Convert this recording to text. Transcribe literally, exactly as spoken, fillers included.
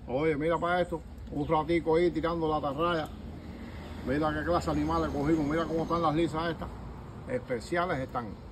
Oye, mira para esto, un ratico ahí tirando la atarraya. Mira qué clase de animales cogimos, mira cómo están las lisas estas. Especiales están.